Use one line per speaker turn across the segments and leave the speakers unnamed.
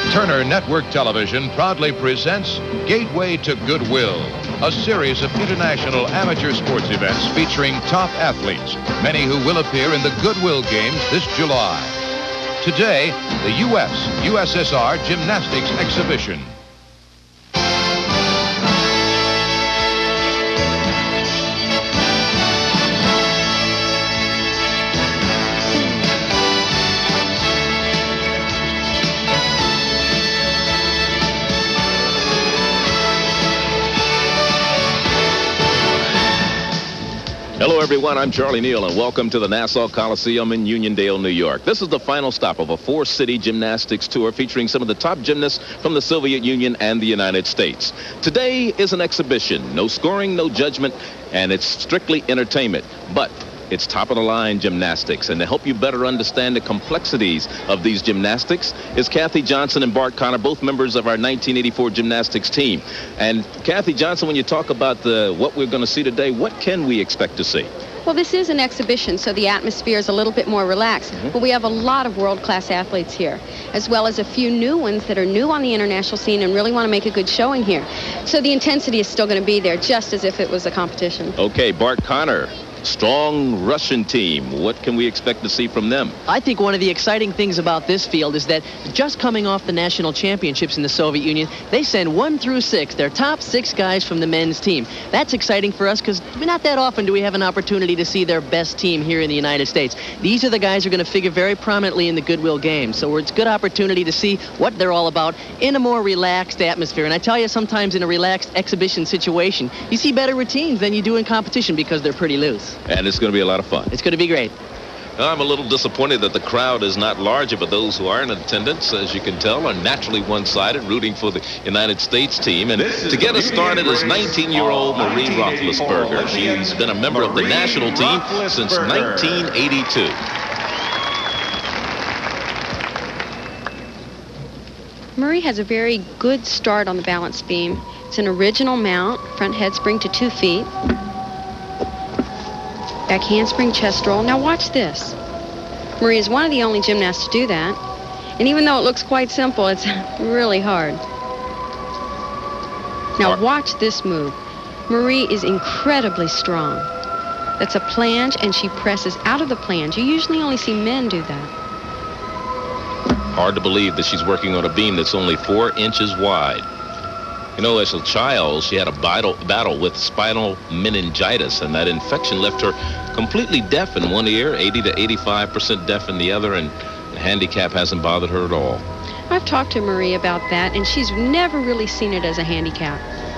Turner Network Television proudly presents Gateway to Goodwill, a series of international amateur sports events featuring top athletes, many who will appear in the Goodwill Games this July. Today, the USSR Gymnastics Exhibition.
Hello, everyone. I'm Charlie Neal, and welcome to the Nassau Coliseum in Uniondale, New York. This is the final stop of a four-city gymnastics tour featuring some of the top gymnasts from the Soviet Union and the United States. Today is an exhibition. No scoring, no judgment, and it's strictly entertainment. But it's top-of-the-line gymnastics, and to help you better understand the complexities of these gymnastics is Kathy Johnson and Bart Connor, both members of our 1984 gymnastics team. And Kathy Johnson, when you talk about what we're going to see today, what can we expect to see?
Well, this is an exhibition, so the atmosphere is a little bit more relaxed. But we have a lot of world-class athletes here, as well as a few new ones that are new on the international scene and really want to make a good showing here. So the intensity is still going to be there, just as if it was a competition.
Okay, Bart Connor. Strong Russian team. What can we expect to see from them?
I think one of the exciting things about this field is that just coming off the national championships in the Soviet Union, they send 1 through 6, their top 6 guys from the men's team. That's exciting for us because not that often do we have an opportunity to see their best team here in the United States. These are the guys who are going to figure very prominently in the Goodwill Games. So it's a good opportunity to see what they're all about in a more relaxed atmosphere. And I tell you, sometimes in a relaxed exhibition situation, you see better routines than you do in competition because they're pretty loose.
And it's going to be a lot of fun.
It's going to be great.
I'm a little disappointed that the crowd is not larger, but those who are in attendance, as you can tell, are naturally one-sided, rooting for the United States team. And to get us started is 19-year-old Marie Roethlisberger. She's been a member of the national team since 1982.
Marie has a very good start on the balance beam. It's an original mount, front head spring to 2 feet. Back handspring, chest roll. Now watch this. Marie is one of the only gymnasts to do that. And even though it looks quite simple, it's really hard. Now watch this move. Marie is incredibly strong. That's a planche, and she presses out of the planche. You usually only see men do that.
Hard to believe that she's working on a beam that's only 4 inches wide. You know, as a child, she had a battle with spinal meningitis, and that infection left her completely deaf in one ear, 80 to 85% deaf in the other, and the handicap hasn't bothered her at all.
I've talked to Marie about that, and she's never really seen it as a handicap.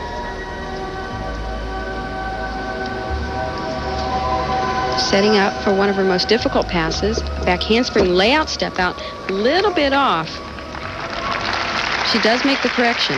Setting up for one of her most difficult passes, back handspring layout, step out, a little bit off. She does make the correction.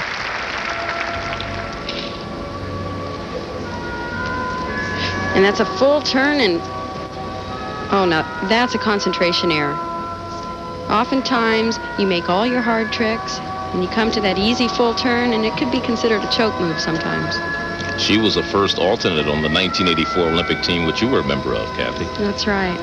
And that's a full turn, and oh no, that's a concentration error. Oftentimes, you make all your hard tricks, and you come to that easy full turn, and it could be considered a choke move sometimes.
She was the first alternate on the 1984 Olympic team, which you were a member of, Kathy.
That's right.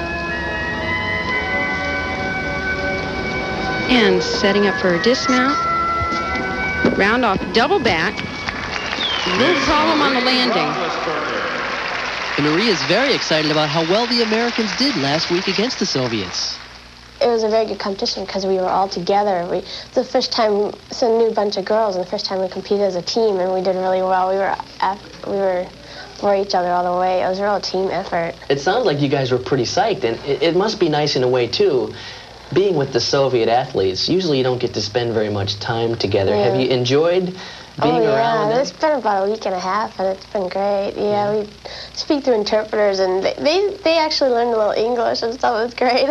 And setting up for a dismount. Round off, double back. A little problem on the landing.
And Marie is very excited about how well the Americans did last week against the Soviets.
It was a very good competition because we were all together. It's the first time, it's a new bunch of girls, and the first time we competed as a team, and we did really well. We were for each other all the way. It was a real team effort.
It sounds like you guys were pretty psyched, and it must be nice in a way, too. Being with the Soviet athletes, usually you don't get to spend very much time together. Yeah. Have you enjoyed being around them?
It's been about a week and a half, and it's been great. Yeah, we speak through interpreters, and they actually learned a little English and stuff. It was great.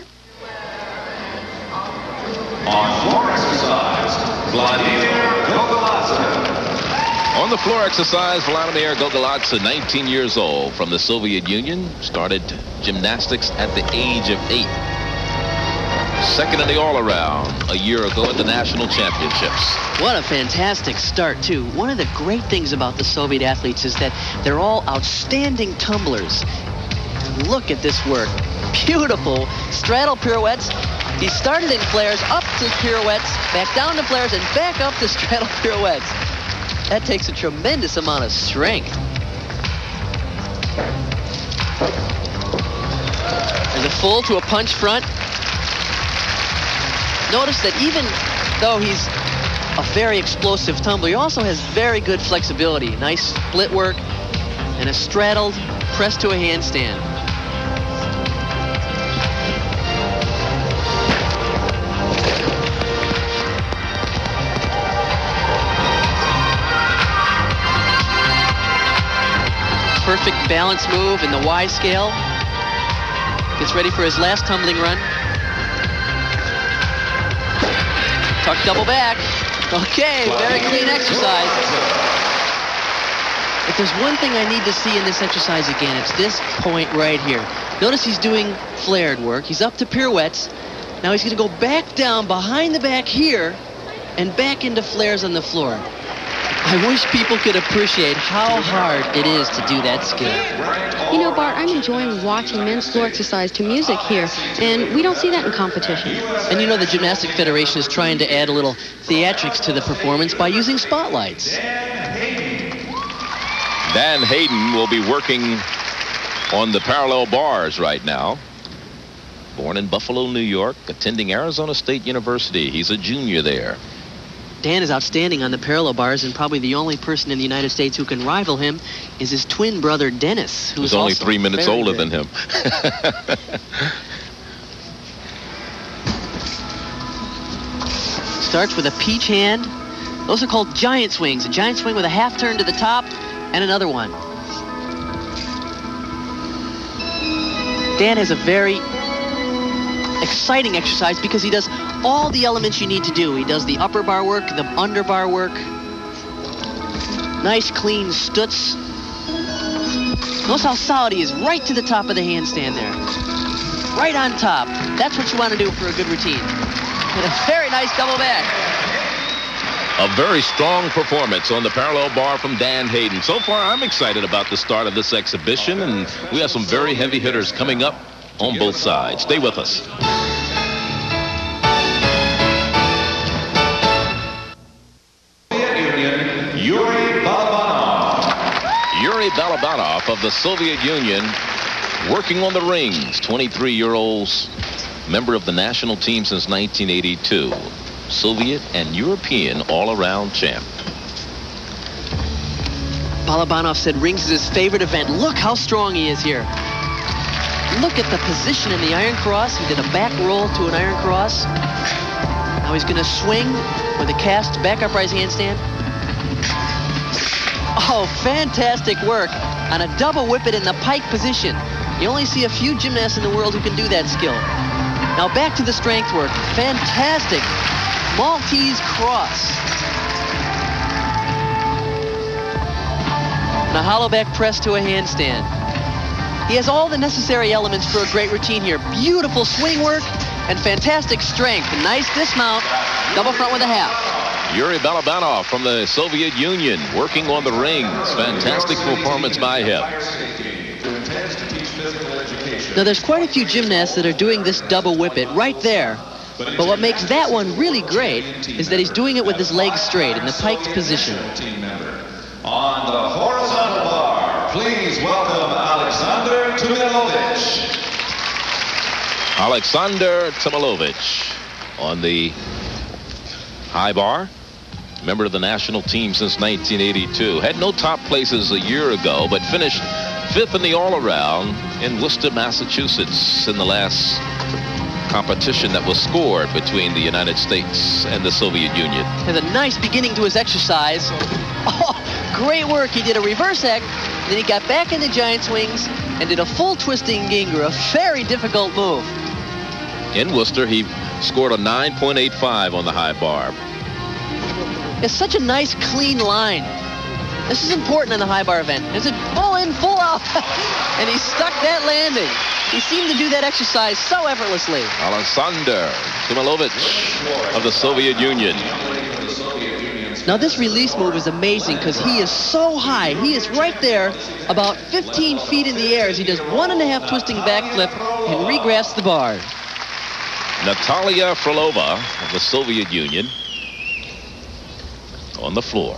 On floor exercise, Vladimir Gogoladze.
On the floor exercise, Vladimir Gogoladze, 19 years old, from the Soviet Union, started gymnastics at the age of 8. Second in the all-around a year ago at the national championships.
What a fantastic start, too. One of the great things about the Soviet athletes is that they're all outstanding tumblers. Look at this work. Beautiful straddle pirouettes. He started in flares, up to pirouettes, back down to flares, and back up to straddle pirouettes. That takes a tremendous amount of strength. There's a full to a punch front. Notice that even though he's a very explosive tumbler, he also has very good flexibility. Nice split work and a straddled press to a handstand. Perfect balance move in the Y scale. Gets ready for his last tumbling run. Tuck double back. Okay, very clean exercise. If there's one thing I need to see in this exercise again, it's this point right here. Notice he's doing flared work. He's up to pirouettes. Now he's going to go back down behind the back here and back into flares on the floor. I wish people could appreciate how hard it is to do that skill.
You know, Bart, I'm enjoying watching men's floor exercise to music here, and we don't see that in competition.
And you know the Gymnastic Federation is trying to add a little theatrics to the performance by using spotlights.
Dan Hayden will be working on the parallel bars right now. Born in Buffalo, New York, attending Arizona State University. He's a junior there.
Dan is outstanding on the parallel bars, and probably the only person in the United States who can rival him is his twin brother, Dennis, who's
only 3 minutes older than him.
Starts with a peach hand. Those are called giant swings. A giant swing with a half turn to the top and another one. Dan has a very exciting exercise because he does all the elements you need to do. He does the upper bar work, the under bar work. Nice clean stutz. Notice how solid he is right to the top of the handstand there. Right on top. That's what you want to do for a good routine. And a very nice double back.
A very strong performance on the parallel bar from Dan Hayden. So far, I'm excited about the start of this exhibition, and we have some very heavy hitters coming up on both sides. Stay with us. Yuri Balabanov of the Soviet Union working on the rings. 23-year-old member of the national team since 1982. Soviet and European all-around champ.
Balabanov said rings is his favorite event. Look how strong he is here. Look at the position in the iron cross. He did a back roll to an iron cross. Now he's going to swing with a cast back upright handstand. Oh, fantastic work on a double whip it in the pike position. You only see a few gymnasts in the world who can do that skill. Now back to the strength work. Fantastic Maltese cross. And a hollow back press to a handstand. He has all the necessary elements for a great routine here. Beautiful swing work and fantastic strength. Nice dismount, double front with a half.
Yuri Balabanov from the Soviet Union working on the rings. Fantastic performance by him.
Now there's quite a few gymnasts that are doing this double whip it right there. But what makes that one really great is that he's doing it with his legs straight in the piked position.
On the horizontal bar, please welcome Alexander Tumilovich.
Alexander Tumilovich on the high bar. Member of the national team since 1982. Had no top places a year ago, but finished 5th in the all-around in Worcester, Massachusetts in the last competition that was scored between the United States and the Soviet Union.
Has a nice beginning to his exercise. Oh, great work. He did a reverse X, then he got back into giant swings and did a full twisting Gingher, a very difficult move.
In Worcester, he scored a 9.85 on the high bar.
It's such a nice, clean line. This is important in the high bar event. There's a full in, full out, and he stuck that landing. He seemed to do that exercise so effortlessly.
Alexander Tumilovich of the Soviet Union.
Now this release move is amazing because he is so high. He is right there about 15 feet in the air as he does 1.5 twisting backflip and regrasps the bar.
Natalia Frolova of the Soviet Union on the floor.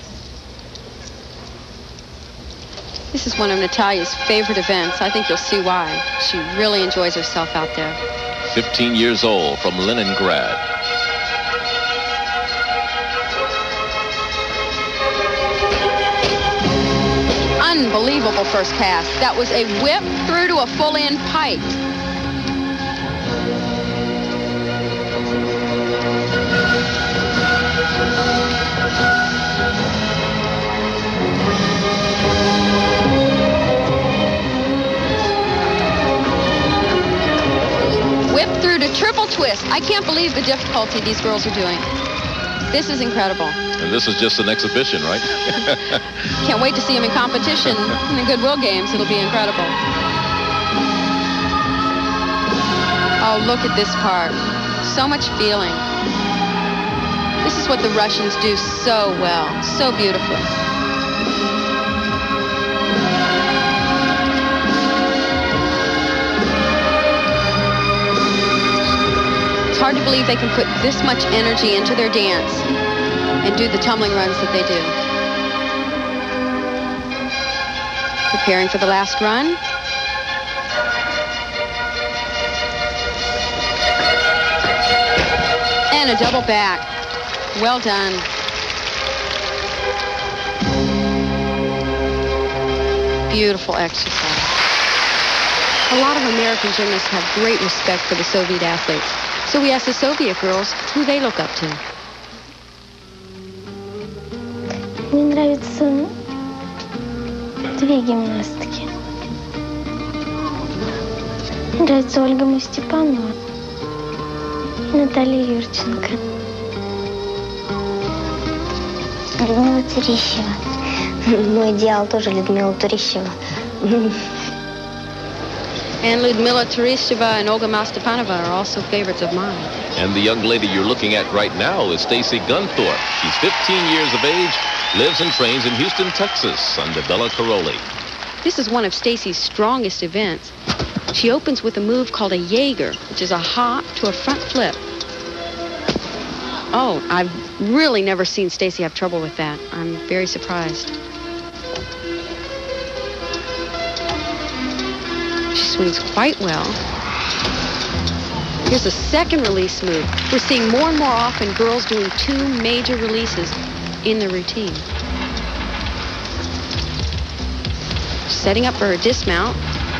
This is one of Natalia's favorite events. I think you'll see why. She really enjoys herself out there.
15 years old from Leningrad.
Unbelievable first pass. That was a whip through to a full-in pike. Whip through to triple twist. I can't believe the difficulty these girls are doing. This is incredible.
And this is just an exhibition, right?
Can't wait to see them in competition in the Goodwill Games. It'll be incredible. Oh, look at this part. So much feeling. This is what the Russians do so well, so beautifully. It's hard to believe they can put this much energy into their dance and do the tumbling runs that they do. Preparing for the last run. And a double back. Well done. Beautiful exercise. A lot of American gymnasts have great respect for the Soviet athletes. So we asked the Soviet girls who they look up to.
Мне нравятся две гимнастки. Мне нравится Ольга Мустепанова и Наталья Юрченко. Людмила Турищева. Мой идеал тоже Людмила Турищева.
And Ludmila Teresheva and Olga Mastepanova are also favorites of mine.
And the young lady you're looking at right now is Stacy Gunthorpe. She's 15 years of age, lives and trains in Houston, Texas, under Bella Caroli.
This is one of Stacy's strongest events. She opens with a move called a Jaeger, which is a hop to a front flip. Oh, I've really never seen Stacy have trouble with that. I'm very surprised. She swings quite well. Here's a second release move. We're seeing more and more often girls doing two major releases in the routine. Setting up for her dismount.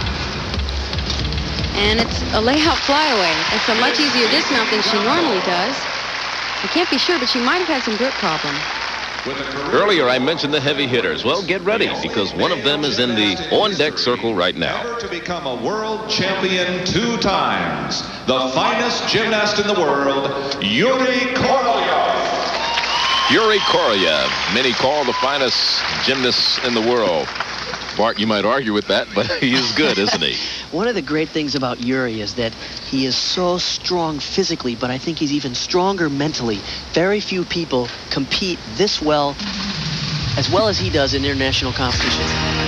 And it's a layout flyaway. It's a much easier dismount than she normally does. I can't be sure, but she might have had some grip problem.
Earlier, I mentioned the heavy hitters. Well, get ready, because one of them is in the on-deck circle right now.
To become a world champion 2 times, the finest gymnast in the world, Yuri Korolev.
Yuri Korolev, many call the finest gymnast in the world. Bart, you might argue with that, but he is good, isn't he?
One of the great things about Yuri is that he is so strong physically, but I think he's even stronger mentally. Very few people compete this well as he does in international competition.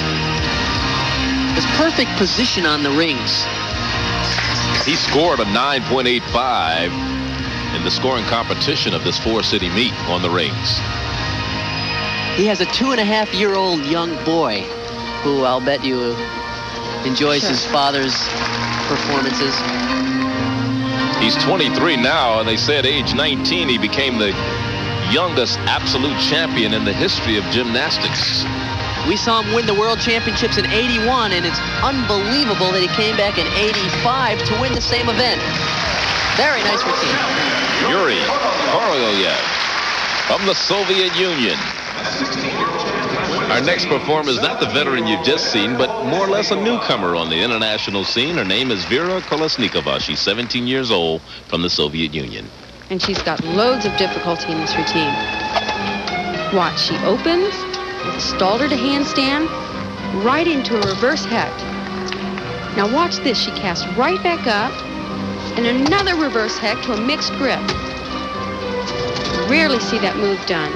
His perfect position on the rings.
He scored a 9.85 in the scoring competition of this 4-city meet on the rings.
He has a 2.5-year-old young boy who I'll bet you enjoys his father's performances.
He's 23 now, and they said age 19 he became the youngest absolute champion in the history of gymnastics.
We saw him win the World Championships in '81, and it's unbelievable that he came back in '85 to win the same event. Very nice routine.
Yuri Korolev from the Soviet Union. Our next performer is not the veteran you've just seen, but more or less a newcomer on the international scene. Her name is Vera Kolesnikova. She's 17 years old from the Soviet Union.
And she's got loads of difficulty in this routine. Watch, she opens, stalled her to handstand, right into a reverse hecht. Now watch this, she casts right back up, and another reverse hecht to a mixed grip. Rarely see that move done.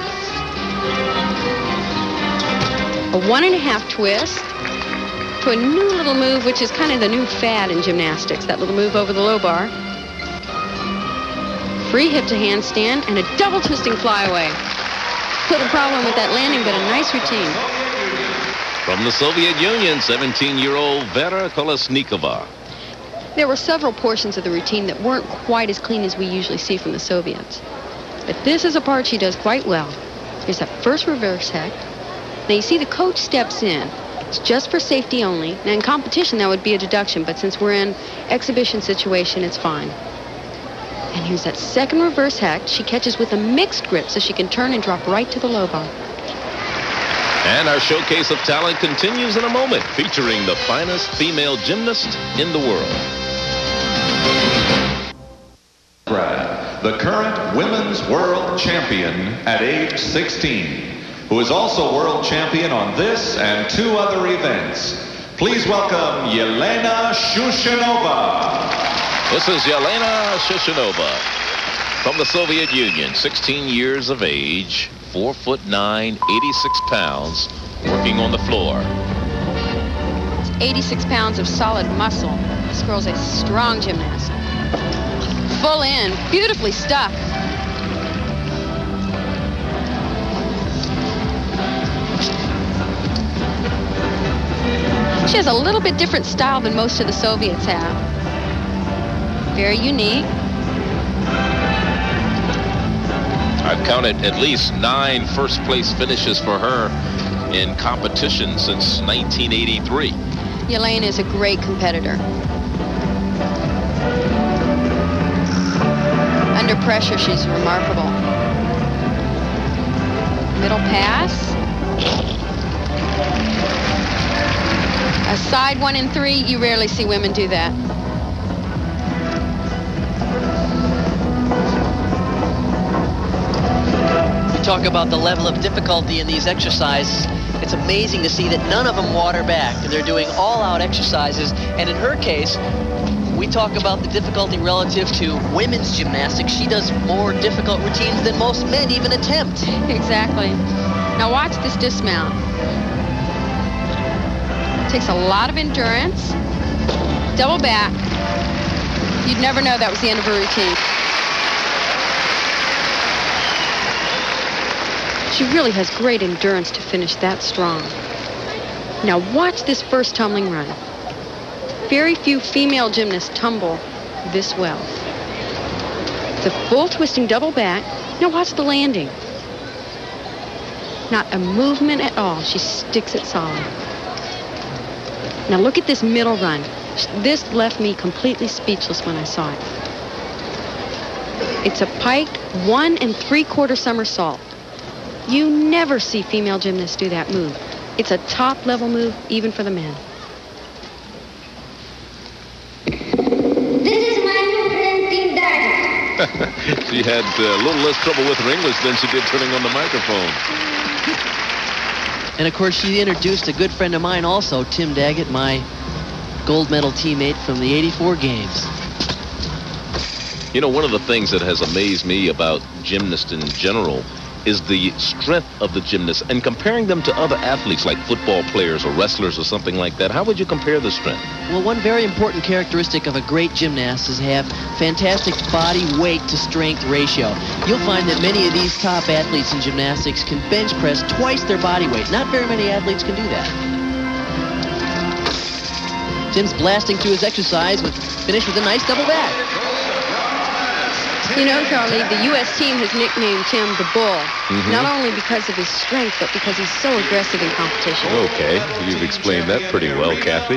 A 1.5 twist to a new little move, which is kind of the new fad in gymnastics, that little move over the low bar. free hip to handstand, and a double twisting flyaway. Little problem with that landing, but a nice routine.
From the Soviet Union, 17-year-old Vera Kolesnikova.
There were several portions of the routine that weren't quite as clean as we usually see from the Soviets. But this is a part she does quite well. Here's that first reverse heck. Now you see the coach steps in. It's just for safety only. Now in competition that would be a deduction, but since we're in exhibition situation, it's fine. And here's that second reverse heck. She catches with a mixed grip so she can turn and drop right to the low bar.
And our showcase of talent continues in a moment, featuring the finest female gymnast in the world.
The current women's world champion at age 16, who is also world champion on this and 2 other events. Please welcome Yelena Shushenova.
This is Yelena Shushenova from the Soviet Union, 16 years of age, 4'9", 86 pounds, working on the floor.
86 pounds of solid muscle. This girl's a strong gymnast. Full in, beautifully stuck. She has a little bit different style than most of the Soviets have. Very unique.
I've counted at least 9 first-place finishes for her in competition since 1983.
Yelena is a great competitor. Under pressure, she's remarkable. Middle pass. A side 1 and 3, you rarely see women do that.
You talk about the level of difficulty in these exercises. It's amazing to see that none of them water back. They're doing all-out exercises, and in her case, we talk about the difficulty relative to women's gymnastics. She does more difficult routines than most men even attempt.
Exactly. Now watch this dismount. Takes a lot of endurance. Double back. You'd never know that was the end of her routine. She really has great endurance to finish that strong. Now watch this first tumbling run. Very few female gymnasts tumble this well. It's a full twisting double back. Now watch the landing. Not a movement at all. She sticks it solid. Now look at this middle run. This left me completely speechless when I saw it. It's a piked 1 3/4 somersault. You never see female gymnasts do that move. It's a top level move even for the men.
This is my new friend Tim Daggett.
She had a little less trouble with her English than she did turning on the microphone.
And of course, she introduced a good friend of mine also, Tim Daggett, my gold medal teammate from the '84 games.
You know, one of the things that has amazed me about gymnasts in general is the strength of the gymnasts, and comparing them to other athletes like football players or wrestlers or something like that. How would you compare the strength?
Well, one very important characteristic of a great gymnast is have fantastic body weight to strength ratio. You'll find that many of these top athletes in gymnastics can bench press twice their body weight. Not very many athletes can do that. Tim's blasting through his exercise, with finish with a nice double back.
You know, Charlie, the U.S. team has nicknamed Tim the Bull, not only because of his strength, but because he's so aggressive in competition.
Okay, you've explained that pretty well, Kathy.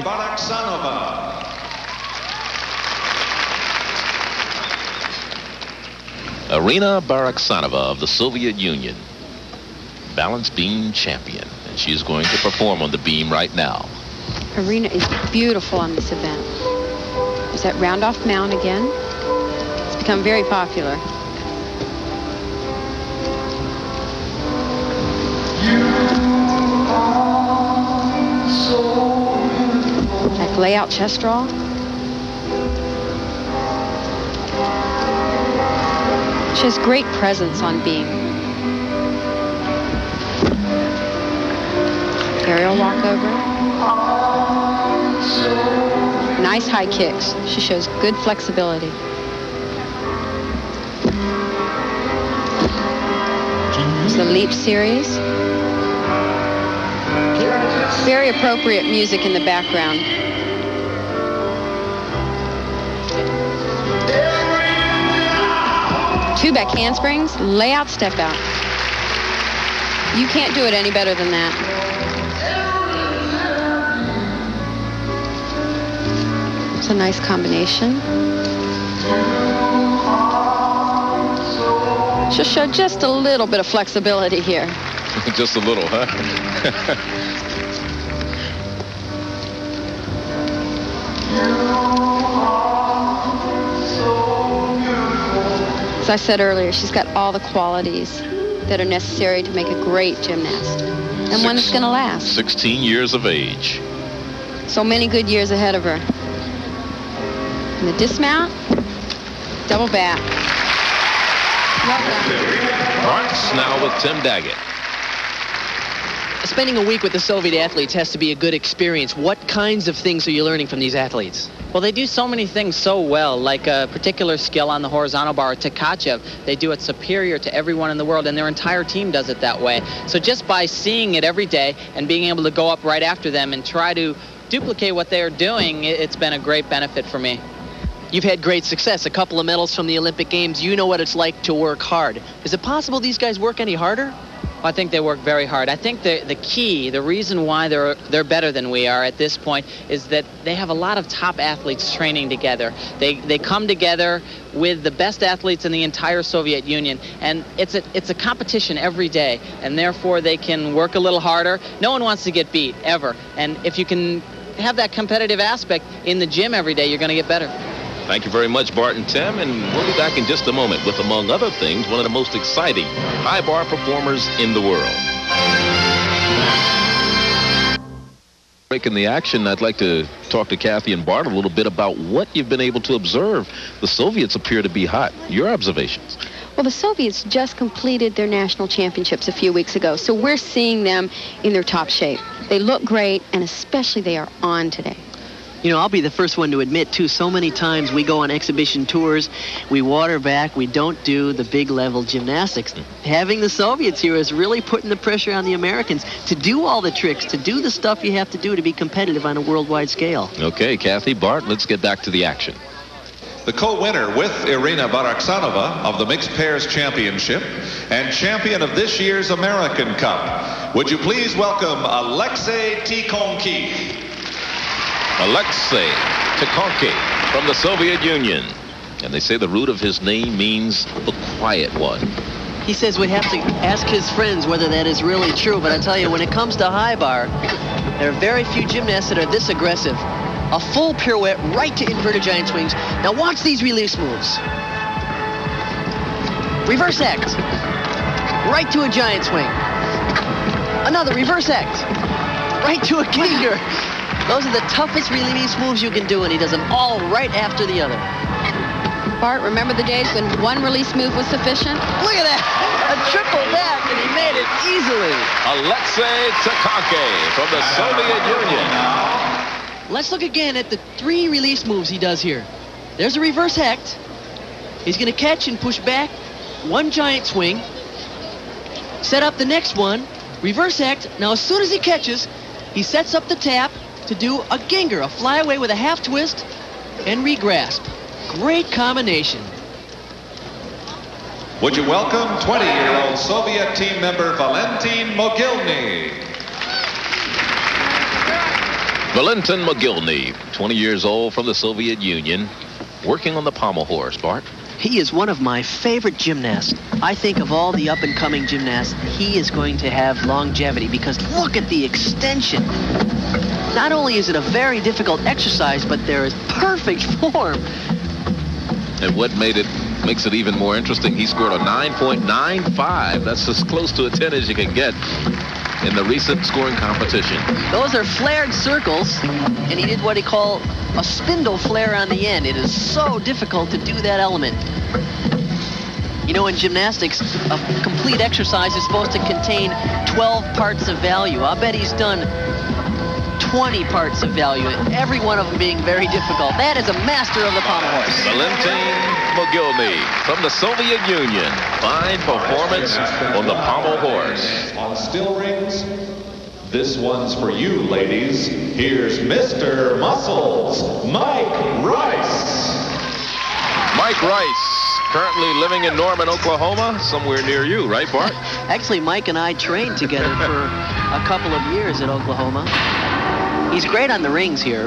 Irina Baraksanova of the Soviet Union, balance beam champion, and she's going to perform on the beam right now.
Irina is beautiful on this event. There's that round-off mount again. Become very popular. That layout chest draw. She has great presence on beam. Aerial walkover. Nice high kicks. She shows good flexibility. There's the leap series. Very appropriate music in the background. Two back handsprings, lay out, step out. You can't do it any better than that. It's a nice combination. She'll show just a little bit of flexibility here.
Just a little, huh?
As I said earlier, she's got all the qualities that are necessary to make a great gymnast, and one that's going to last.
16 years of age.
So many good years ahead of her. And the dismount, double back. Well done.
Bart's now with Tim Daggett.
Spending a week with the Soviet athletes has to be a good experience. What kinds of things are you learning from these athletes?
Well, they do so many things so well, like a particular skill on the horizontal bar, Tkachev. They do it superior to everyone in the world, and their entire team does it that way. So just by seeing it every day and being able to go up right after them and try to duplicate what they're doing, it's been a great benefit for me.
You've had great success, a couple of medals from the Olympic Games. You know what it's like to work hard. Is it possible these guys work any harder?
I think they work very hard. I think the key, the reason why they're better than we are at this point is that they have a lot of top athletes training together. They come together with the best athletes in the entire Soviet Union, and it's a competition every day, and therefore they can work a little harder. No one wants to get beat, ever. And if you can have that competitive aspect in the gym every day, you're going to get better.
Thank you very much, Bart and Tim, and we'll be back in just a moment with, among other things, one of the most exciting high bar performers in the world. Breaking the action, I'd like to talk to Kathy and Bart a little bit about what you've been able to observe. The Soviets appear to be hot. Your observations?
Well, the Soviets just completed their national championships a few weeks ago, so we're seeing them in their top shape. They look great, and especially they are on today.
You know, I'll be the first one to admit, too, so many times we go on exhibition tours, we water back, we don't do the big level gymnastics. Having the Soviets here is really putting the pressure on the Americans to do all the tricks, to do the stuff you have to do to be competitive on a worldwide scale.
Okay, Kathy, Bart, let's get back to the action.
The co-winner with Irina Baraksanova of the Mixed Pairs Championship and champion of this year's American Cup. Would you please welcome Alexei Tikhonkiy.
Alexei Tikhonkiy from the Soviet Union. And they say the root of his name means the quiet one.
He says we'd have to ask his friends whether that is really true, but I tell you, when it comes to high bar, there are very few gymnasts that are this aggressive. A full pirouette right to inverted giant swings. Now watch these release moves. Reverse act. Right to a giant swing. Another reverse act. Right to a ginger. Those are the toughest release moves you can do, and he does them all right after the other.
Bart, remember the days when one release move was sufficient?
Look at that! A triple back, and he made it easily.
Alexei Tikhonkiy from the Soviet Union.
Let's look again at the 3 release moves he does here. There's a reverse act. He's going to catch and push back. One giant swing. Set up the next one. Reverse act. Now, as soon as he catches, he sets up the tap to do a ginger, a flyaway with a half twist and regrasp. Great combination.
Would you welcome 20-year-old Soviet team member Valentin Mogilny.
Valentin Mogilny, 20 years old, from the Soviet Union, working on the pommel horse. Bart?
He is one of my favorite gymnasts. I think of all the up-and-coming gymnasts, he is going to have longevity, because look at the extension. Not only is it a very difficult exercise, but there is perfect form.
And what makes it even more interesting, he scored a 9.95. That's as close to a 10 as you can get in the recent scoring competition.
Those are flared circles, and he did what he called a spindle flare on the end. It is so difficult to do that element. You know, in gymnastics, a complete exercise is supposed to contain 12 parts of value. I'll bet he's done 20 parts of value, every one of them being very difficult. That is a master of the pommel horse.
Valentin Mogilny from the Soviet Union. Fine performance on the pommel horse.
On still rings, this one's for you, ladies. Here's Mr. Muscles, Mike Rice.
Mike Rice, currently living in Norman, Oklahoma, somewhere near you, right, Bart?
Actually, Mike and I trained together for a couple of years at Oklahoma. He's great on the rings here.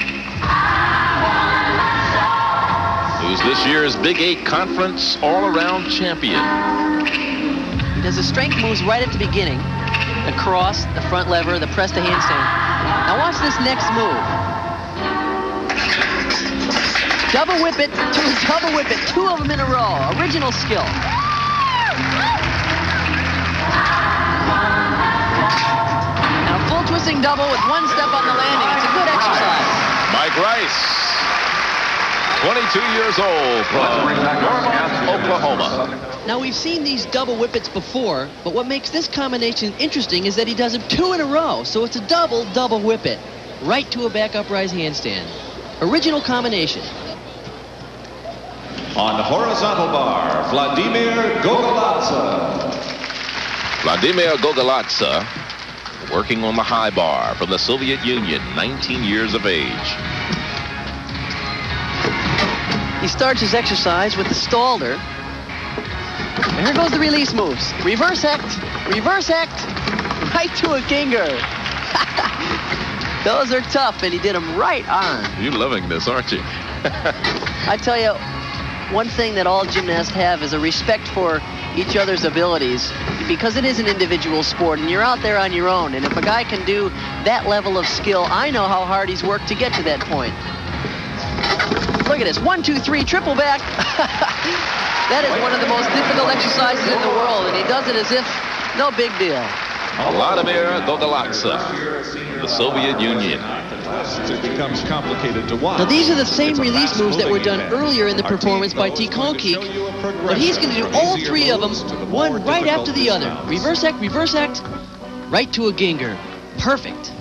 Who's this year's Big 8 Conference all-around champion.
He does the strength moves right at the beginning. The cross, the front lever, the press to handstand. Now watch this next move. Double whip it, double whip it, 2 of them in a row. Original skill. Now full twisting double with 1 step on the landing. It's a good exercise.
Mike Rice, 22 years old from Norman, Oklahoma.
Now we've seen these double whippets before, but what makes this combination interesting is that he does them 2 in a row. So it's a double whippet, right to a back uprise handstand. Original combination.
On the horizontal bar, Vladimir Gogolatsa.
Vladimir Gogolatsa, working on the high bar from the Soviet Union, 19 years of age.
He starts his exercise with the Stalder. And here goes the release moves. Reverse hect, right to a Ginger. Those are tough, and he did them right on.
You're loving this, aren't you?
I tell you, one thing that all gymnasts have is a respect for each other's abilities, because it is an individual sport, and you're out there on your own. And if a guy can do that level of skill, I know how hard he's worked to get to that point. Look at this, 1, 2, 3, triple back. That is one of the most difficult exercises in the world, and he does it as if no big deal.
Vladimir Gogolatsa, the Soviet Union.
It becomes complicated to watch.
Now these are the same release moves that were done earlier in the performance by Tikhonki, but he's going to do all 3 of them, one right after the other. Reverse hect, right to a Ginger. Perfect.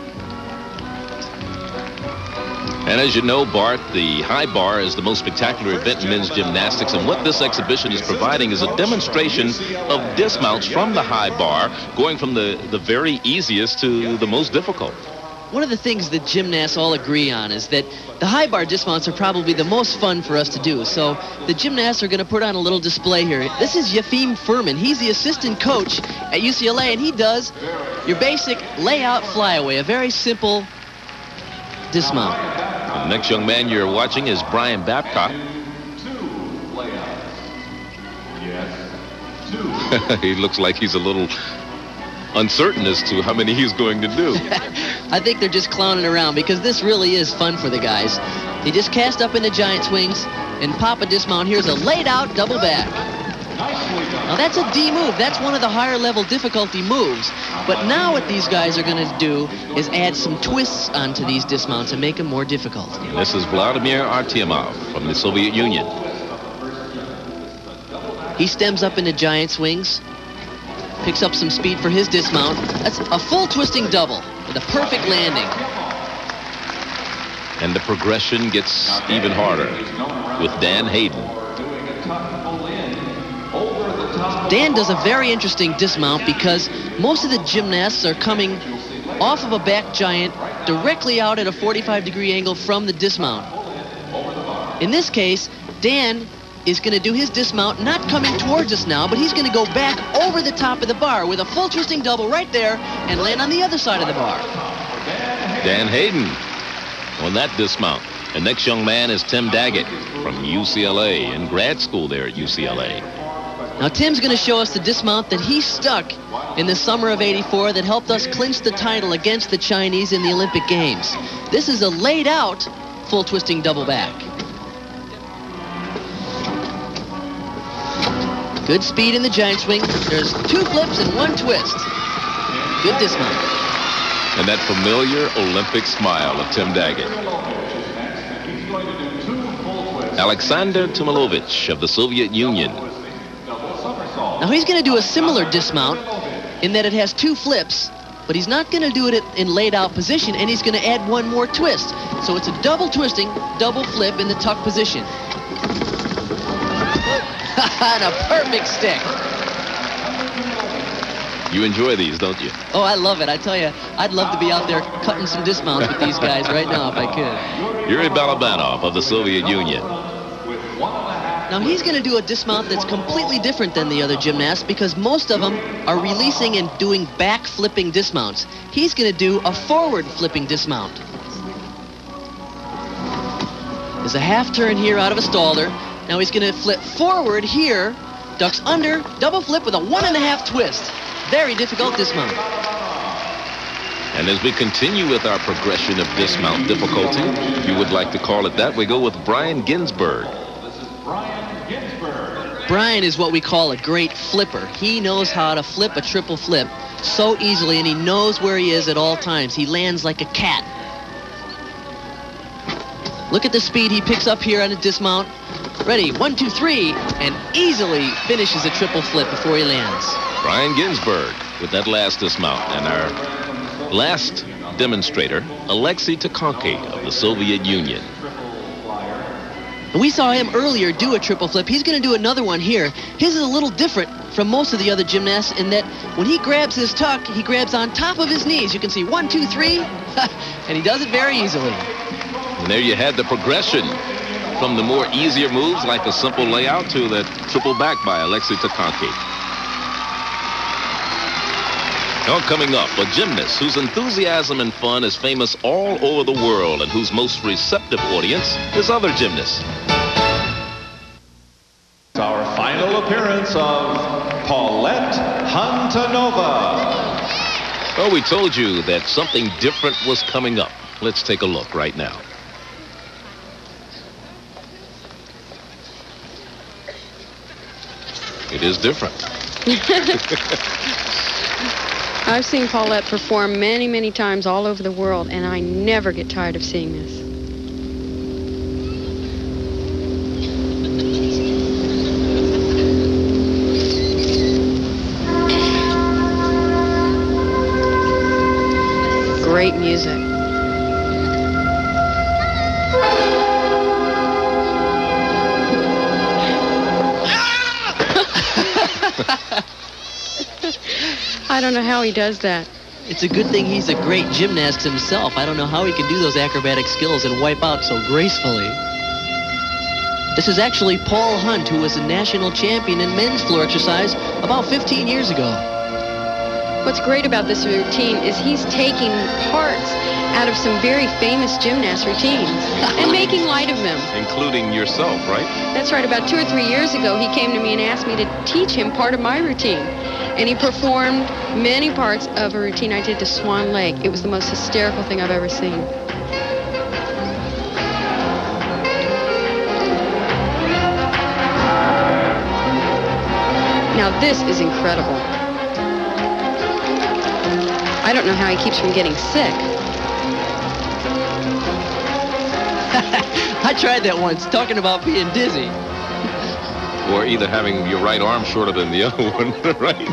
And as you know, Bart, the high bar is the most spectacular event in men's gymnastics, and what this exhibition is providing is a demonstration of dismounts from the high bar, going from the very easiest to the most difficult.
One of the things that gymnasts all agree on is that the high bar dismounts are probably the most fun for us to do. So the gymnasts are going to put on a little display here. This is Yefim Furman. He's the assistant coach at UCLA, and he does your basic layout flyaway, a very simple dismount.
The next young man you're watching is Brian Babcock. He looks like he's a little uncertain as to how many he's going to do.
I think they're just clowning around, because this really is fun for the guys. They just cast up into giant swings and pop a dismount. Here's a laid out double back. Now that's a D move. That's one of the higher level difficulty moves. But now what these guys are going to do is add some twists onto these dismounts and make them more difficult.
This is Vladimir Artyomov from the Soviet Union.
He stems up into giant swings, picks up some speed for his dismount. That's a full twisting double with a perfect landing.
And the progression gets even harder with Dan Hayden.
Dan does a very interesting dismount because most of the gymnasts are coming off of a back giant directly out at a 45-degree angle from the dismount. In this case, Dan is going to do his dismount not coming towards us now, but he's going to go back over the top of the bar with a full twisting double right there and land on the other side of the bar.
Dan Hayden on that dismount. The next young man is Tim Daggett from UCLA, in grad school there at UCLA.
Now Tim's going to show us the dismount that he stuck in the summer of '84 that helped us clinch the title against the Chinese in the Olympic Games. This is a laid out full twisting double back. Good speed in the giant swing. There's 2 flips and 1 twist. Good dismount.
And that familiar Olympic smile of Tim Daggett. Alexander Tumilovich of the Soviet Union.
Now he's going to do a similar dismount in that it has 2 flips, but he's not going to do it in laid out position, and he's going to add 1 more twist. So it's a double twisting, double flip in the tuck position. And a perfect stick.
You enjoy these, don't you?
Oh, I love it. I tell you, I'd love to be out there cutting some dismounts with these guys right now if I could.
Yuri Balabanov of the Soviet Union.
Now he's going to do a dismount that's completely different than the other gymnasts because most of them are releasing and doing back flipping dismounts. He's going to do a forward flipping dismount. There's a half turn here out of a stalder. Now he's going to flip forward here, ducks under, double flip with a 1.5 twist. Very difficult dismount.
And as we continue with our progression of dismount difficulty, if you would like to call it that, we go with Brian Ginsberg.
Brian is what we call a great flipper. He knows how to flip a triple flip so easily, and he knows where he is at all times. He lands like a cat. Look at the speed he picks up here on a dismount. Ready, 1, 2, 3, and easily finishes a triple flip before he lands.
Brian Ginsberg with that last dismount. And our last demonstrator, Alexei Takonki of the Soviet Union.
We saw him earlier do a triple flip. He's going to do another one here. His is a little different from most of the other gymnasts in that when he grabs his tuck, he grabs on top of his knees. You can see 1, 2, 3, and he does it very easily.
And there you had the progression from the more easier moves like a simple layout to the triple back by Alexei Takonki. Now coming up, a gymnast whose enthusiasm and fun is famous all over the world and whose most receptive audience is other gymnasts.
Our final appearance of Paulette Huntanova.
Well, we told you that something different was coming up. Let's take a look right now. It is different.
I've seen Paulette perform many, many times all over the world, and I never get tired of seeing this. Great music. I don't know how he does that.
It's a good thing he's a great gymnast himself. I don't know how he can do those acrobatic skills and wipe out so gracefully. This is actually Paul Hunt, who was a national champion in men's floor exercise about 15 years ago.
What's great about this routine is he's taking parts out of some very famous gymnast routines and making light of them.
Including yourself, right?
That's right. About 2 or 3 years ago, he came to me and asked me to teach him part of my routine. And he performed many parts of a routine I did to Swan Lake. It was the most hysterical thing I've ever seen. Now this is incredible. I don't know how he keeps from getting sick.
I tried that once, talking about being dizzy.
Or either having your right arm shorter than the other one, right?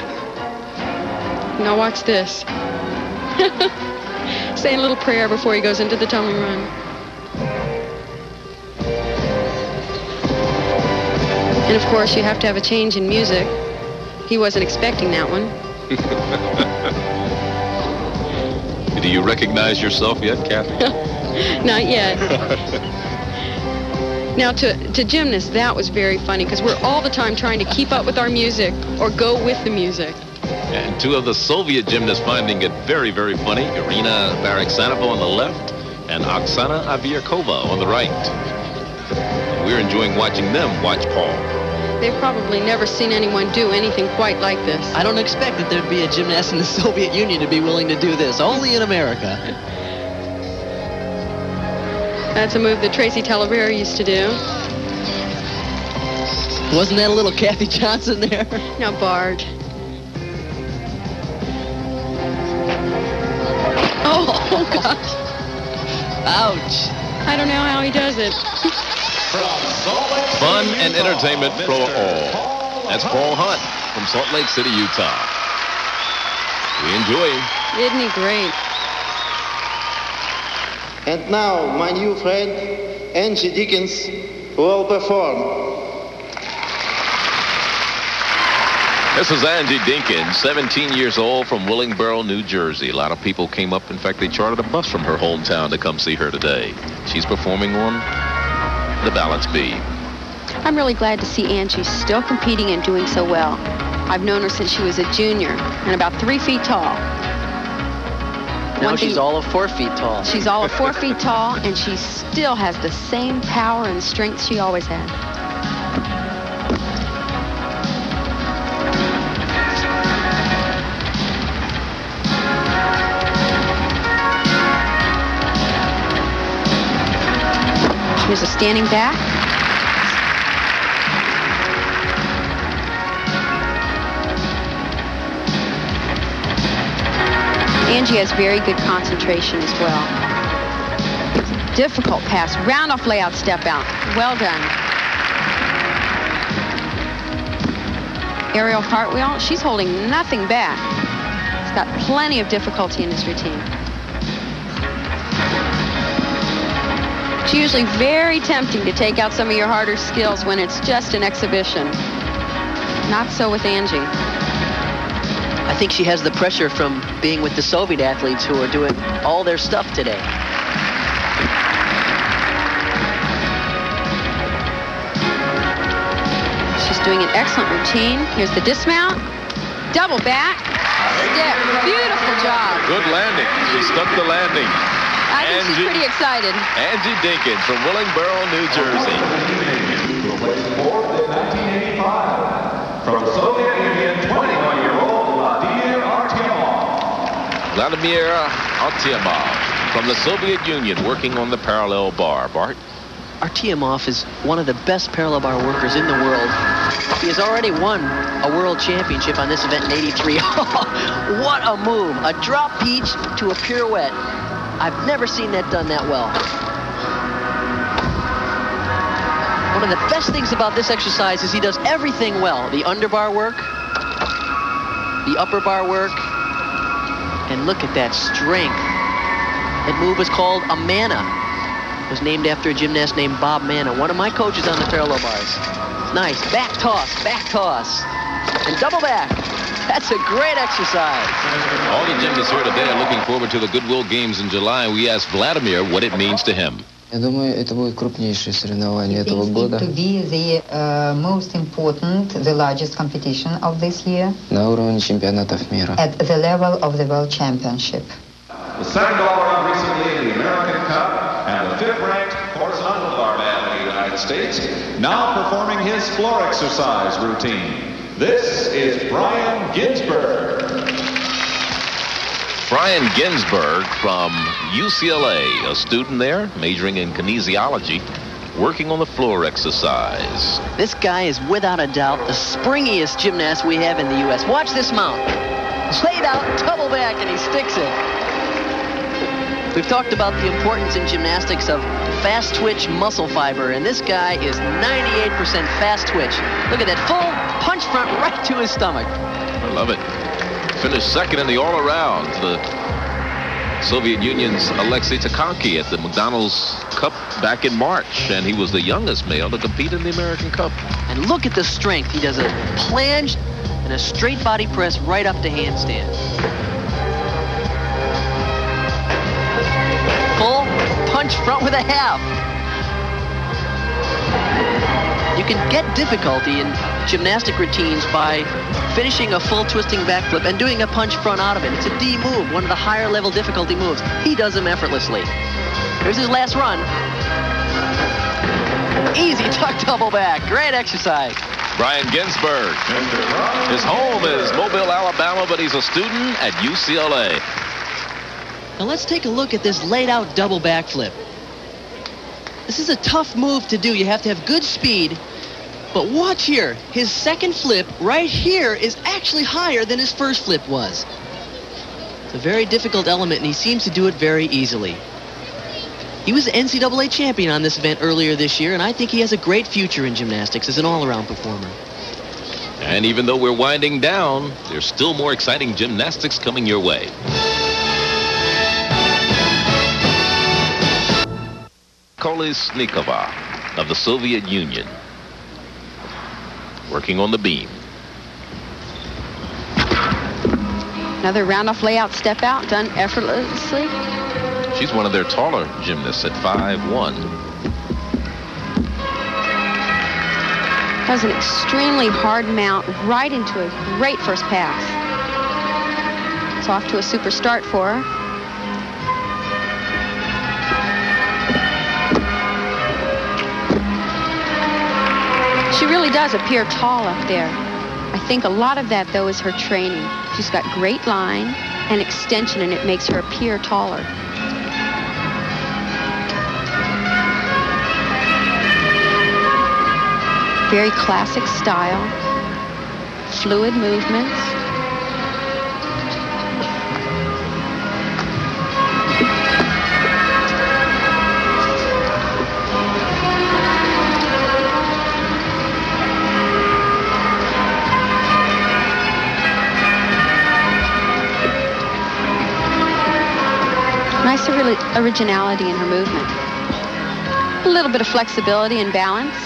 Now watch this. Saying a little prayer before he goes into the tumbling run. And of course, you have to have a change in music. He wasn't expecting that one.
Do you recognize yourself yet, Kathy?
Not yet. Now, to gymnasts, that was very funny because we're all the time trying to keep up with our music or go with the music.
And two of the Soviet gymnasts finding it very, very funny. Irina Baraksanova on the left and Oksana Avyarkova on the right. And we're enjoying watching them watch Paul.
They've probably never seen anyone do anything quite like this.
I don't expect that there'd be a gymnast in the Soviet Union to be willing to do this. Only in America.
That's a move that Tracy Talavera used to do.
Wasn't that a little Kathy Johnson there?
Now, Bart. Oh, gosh.
Ouch.
I don't know how he does it.
Fun and entertainment for all. That's Paul Hunt from Salt Lake City, Utah. We enjoy him.
Isn't he great?
And now, my new friend, Angie Dickens, will perform.
This is Angie Dinkins, 17 years old, from Willingboro, New Jersey. A lot of people came up. In fact, they chartered a bus from her hometown to come see her today. She's performing on the balance beam.
I'm really glad to see Angie still competing and doing so well. I've known her since she was a junior and about 3 feet tall.
Now she's all of 4 feet tall.
She's all of 4 feet tall, and she still has the same power and strength she always had. Here's a standing back. Angie has very good concentration as well. Difficult pass. Round off layout, step out. Well done. Aerial cartwheel. She's holding nothing back. She's got plenty of difficulty in this routine. It's usually very tempting to take out some of your harder skills when it's just an exhibition. Not so with Angie.
I think she has the pressure from being with the Soviet athletes who are doing all their stuff today.
She's doing an excellent routine. Here's the dismount. Double back. Step. Beautiful job.
Good landing. She stuck the landing.
I think she's pretty excited.
Angie Dinkins from Willingboro, New Jersey.
Fourth in 1985. From the Soviet Union, 21-year-old
Vladimir Artyomov from the Soviet Union, working on the parallel bar. Bart?
Artyomov is one of the best parallel bar workers in the world. He has already won a world championship on this event in '83. What a move. A drop peach to a pirouette. I've never seen that done that well. One of the best things about this exercise is he does everything well. The underbar work, the upper bar work, and look at that strength. That move is called a Manna. It was named after a gymnast named Bob Manna, one of my coaches on the parallel bars. Nice. Back toss, and double back. That's a great exercise.
All the gymnasts here today are looking forward to the Goodwill Games in July. We asked Vladimir what it means to him.
Я думаю, это будет крупнейшее соревнование этого года.
To be the most important, the largest competition of this year.
На уровне чемпионатов мира.
At the level of the World Championship.
The second all-around recently in the American Cup and the fifth-ranked horizontal bar man in the United States, now performing his floor exercise routine. This is Brian Ginsberg.
Brian Ginsberg from UCLA, a student there majoring in kinesiology, working on the floor exercise.
This guy is without a doubt the springiest gymnast we have in the U.S. Watch this mount. Laid out, double back, and he sticks it. We've talked about the importance in gymnastics of fast twitch muscle fiber, and this guy is 98% fast twitch. Look at that full punch front right to his stomach.
I love it. Finished second in the all-around. The Soviet Union's Alexei Takanki at the McDonald's Cup back in March, and he was the youngest male to compete in the American Cup.
And look at the strength. He does a plunge and a straight body press right up to handstand. Full punch front with a half. You can get difficulty in gymnastic routines by finishing a full twisting backflip and doing a punch front out of it. It's a D move, one of the higher level difficulty moves. He does them effortlessly. Here's his last run. Easy tuck double back. Great exercise.
Brian Ginsberg. His home is Mobile, Alabama, but he's a student at UCLA.
Now let's take a look at this laid out double backflip. This is a tough move to do. You have to have good speed. But watch here. His second flip right here is actually higher than his first flip was. It's a very difficult element, and he seems to do it very easily. He was the NCAA champion on this event earlier this year, and I think he has a great future in gymnastics as an all-around performer.
And even though we're winding down, there's still more exciting gymnastics coming your way. Kolesnikova of the Soviet Union, working on the beam.
Another round-off layout step out, done effortlessly.
She's one of their taller gymnasts at 5'1".
That was an extremely hard mount right into a great first pass. It's off to a super start for her. She really does appear tall up there. I think a lot of that, though, is her training. She's got great line and extension, and it makes her appear taller. Very classic style, fluid movements. Nice originality in her movement. A little bit of flexibility and balance.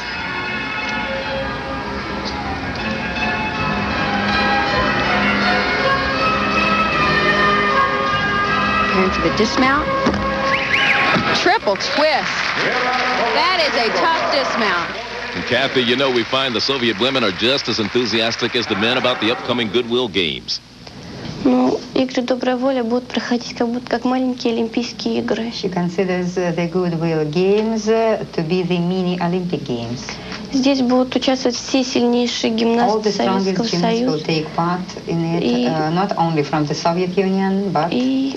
For the dismount. Triple twist. That is a tough dismount.
And Kathy, you know, we find the Soviet women are just as enthusiastic as the men about the upcoming Goodwill Games.
Ну, игры доброй воли будут проходить как маленькие Олимпийские игры.
She considers the Goodwill Games to be the mini Olympic Games.
Здесь будут участвовать все сильнейшие гимнасты Советского Союза.
Will take part in it, not only from the Soviet Union, but
и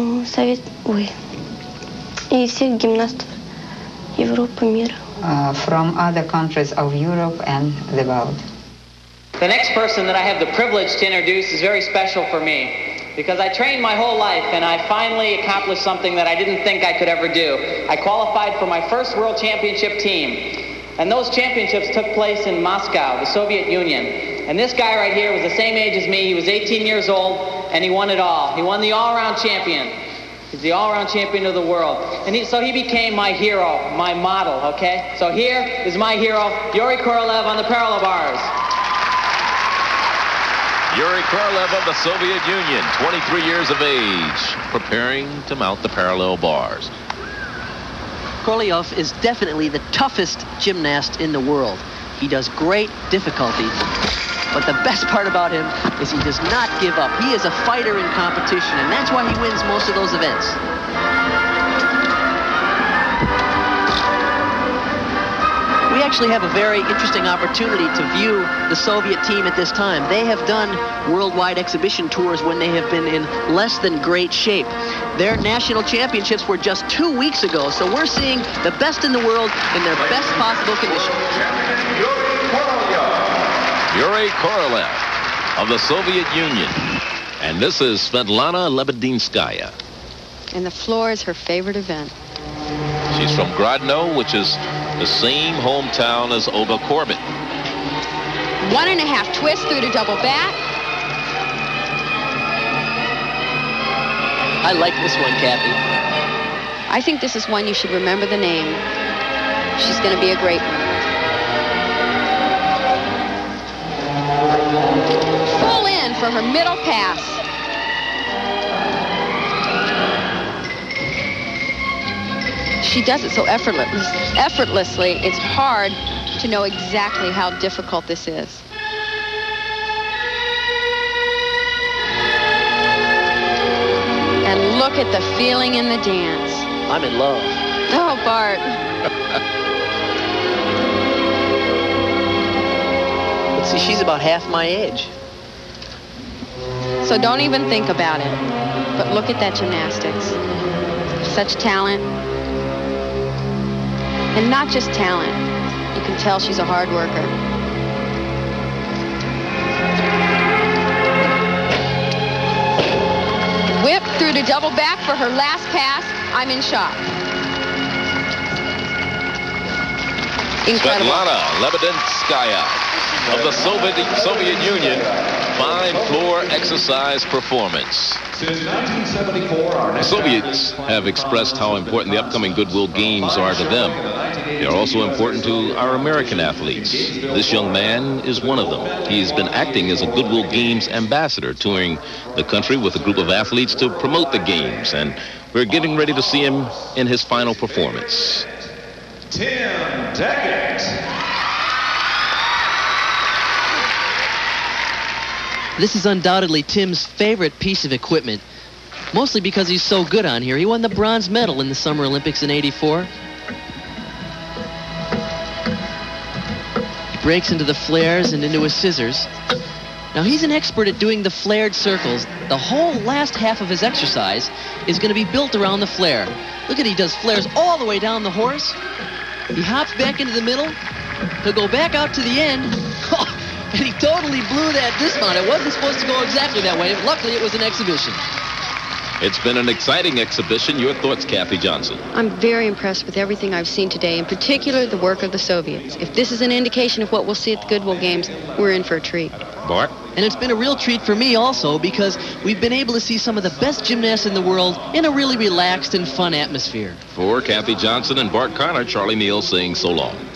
всех гимнастов Европы, мира.
From other countries of Europe and the world.
The next person that I have the privilege to introduce is very special for me because I trained my whole life and I finally accomplished something that I didn't think I could ever do. I qualified for my first World Championship team. And those championships took place in Moscow, the Soviet Union. And this guy right here was the same age as me. He was 18 years old, and he won it all. He won the all-around champion. He's the all-around champion of the world. And so he became my hero, my model, okay? So here is my hero, Yuri Korolev on the parallel bars.
Yuri Korolev of the Soviet Union, 23 years of age, preparing to mount the parallel bars.
Korolev is definitely the toughest gymnast in the world. He does great difficulty. But the best part about him is he does not give up. He is a fighter in competition, and that's why he wins most of those events. We actually have a very interesting opportunity to view the Soviet team at this time. They have done worldwide exhibition tours when they have been in less than great shape. Their national championships were just 2 weeks ago, so we're seeing the best in the world in their best possible condition.
Yuri Korolev of the Soviet Union. And this is Svetlana Lebedinskaya.
And the floor is her favorite event.
She's from Grodno, which is the same hometown as Olga Korbut.
1.5 twists through to double back.
I like this one, Kathy.
I think this is one you should remember the name. She's going to be a great one. Full in for her middle pass. She does it so effortlessly, it's hard to know exactly how difficult this is. And look at the feeling in the dance.
I'm in love.
Oh, Bart.
Let's see, she's about half my age.
So don't even think about it. But look at that gymnastics. Such talent. And not just talent. You can tell she's a hard worker. Whip through to double back for her last pass. I'm in shock. Incredible.
Svetlana Lebedinskaya of the Soviet Union fine floor exercise performance.
Since 1974, our
The Soviets have expressed how important the upcoming Goodwill Games are to them. They are also important to our American athletes. This young man is one of them. He's been acting as a Goodwill Games ambassador, touring the country with a group of athletes to promote the games, and we're getting ready to see him in his final performance.
Tim Deckett.
This is undoubtedly Tim's favorite piece of equipment, mostly because he's so good on here. He won the bronze medal in the Summer Olympics in '84. He breaks into the flares and into his scissors. Now, he's an expert at doing the flared circles. The whole last half of his exercise is going to be built around the flare. Look at, he does flares all the way down the horse. He hops back into the middle. He'll go back out to the end. And he totally blew that dismount. It wasn't supposed to go exactly that way. Luckily, it was an exhibition.
It's been an exciting exhibition. Your thoughts, Kathy Johnson?
I'm very impressed with everything I've seen today, in particular the work of the Soviets. If this is an indication of what we'll see at the Goodwill Games, we're in for a treat.
Bart?
And it's been a real treat for me also, because we've been able to see some of the best gymnasts in the world in a really relaxed and fun atmosphere.
For Kathy Johnson and Bart Connor, Charlie Neal saying so long.